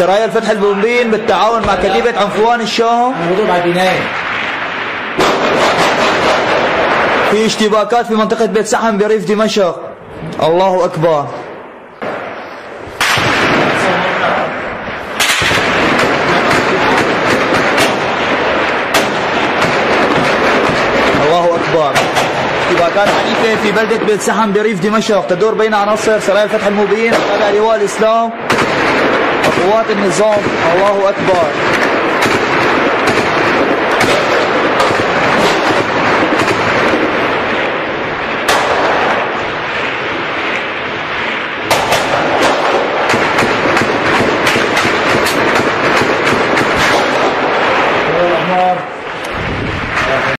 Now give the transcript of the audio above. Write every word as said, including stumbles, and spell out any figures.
سرايا الفتح المبين بالتعاون مع كتيبة عنفوان الشام في اشتباكات في منطقة بيت سحم بريف دمشق. الله أكبر. الله أكبر. اشتباكات عنيفة في بلدة بيت سحم بريف دمشق تدور بين عناصر سرايا الفتح المبين وتابع لواء الإسلام وقوات النظام. الله أكبر.